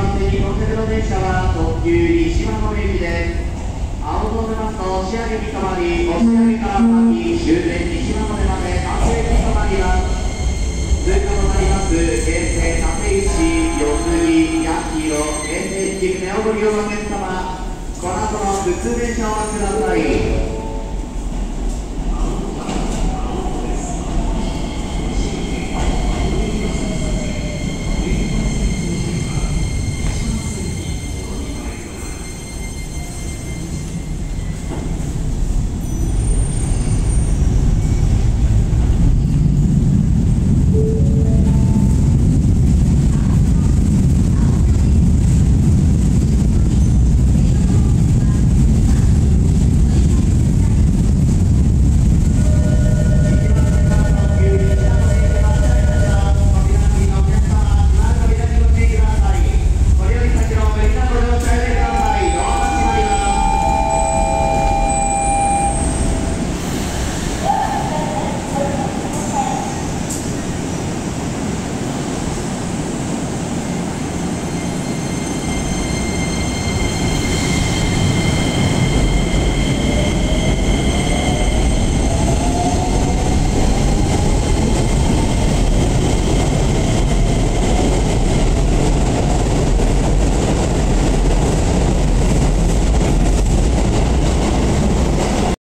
番線に到着の電車は特急西馬込駅です。青を出ますと押上に停まり、押上から先終点西馬込まで各駅に停まります。通過となります京成立石、四つ木、八広、京成新宿ネオゴリをお客様、この後の普通電車をお待ちください。